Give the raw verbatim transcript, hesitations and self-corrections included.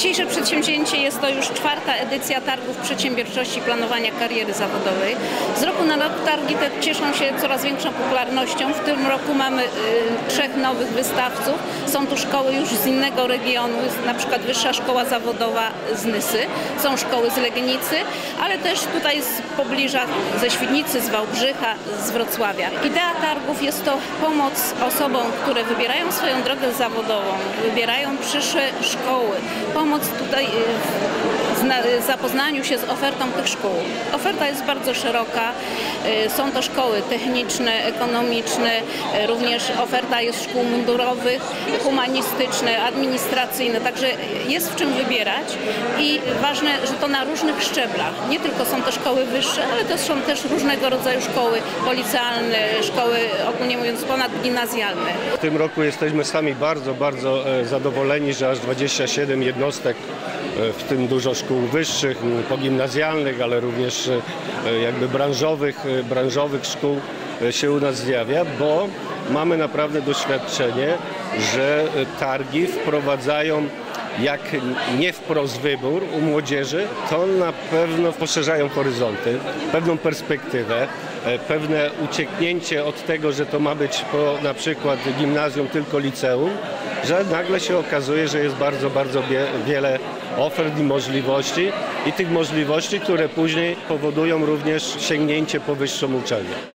Dzisiejsze przedsięwzięcie jest to już czwarta edycja Targów Przedsiębiorczości i Planowania Kariery Zawodowej. Z roku na rok targi te cieszą się coraz większą popularnością. W tym roku mamy y, trzech nowych wystawców. Są tu szkoły już z innego regionu, na przykład Wyższa Szkoła Zawodowa z Nysy, są szkoły z Legnicy, ale też tutaj z pobliża, ze Świdnicy, z Wałbrzycha, z Wrocławia. Idea targów jest to pomoc osobom, które wybierają swoją drogę zawodową, wybierają przyszłe szkoły, pomoc tutaj w zapoznaniu się z ofertą tych szkół. Oferta jest bardzo szeroka, są to szkoły techniczne, ekonomiczne, również oferta jest szkół mundurowych, humanistyczne, administracyjne, także jest w czym wybierać i ważne, że to na różnych szczeblach. Nie tylko są to szkoły wyższe, ale to są też różnego rodzaju szkoły policjalne, szkoły, ogólnie mówiąc, ponadgimnazjalne. W tym roku jesteśmy sami bardzo, bardzo zadowoleni, że aż dwadzieścia siedem jednostek, w tym dużo szkół wyższych, pogimnazjalnych, ale również jakby branżowych, branżowych szkół się u nas zjawia, bo mamy naprawdę doświadczenie, że targi wprowadzają jak nie wprost wybór u młodzieży, to na pewno poszerzają horyzonty, pewną perspektywę, pewne ucieknięcie od tego, że to ma być po na przykład gimnazjum tylko liceum, że nagle się okazuje, że jest bardzo, bardzo wiele ofert i możliwości i tych możliwości, które później powodują również sięgnięcie po wyższą uczelnię.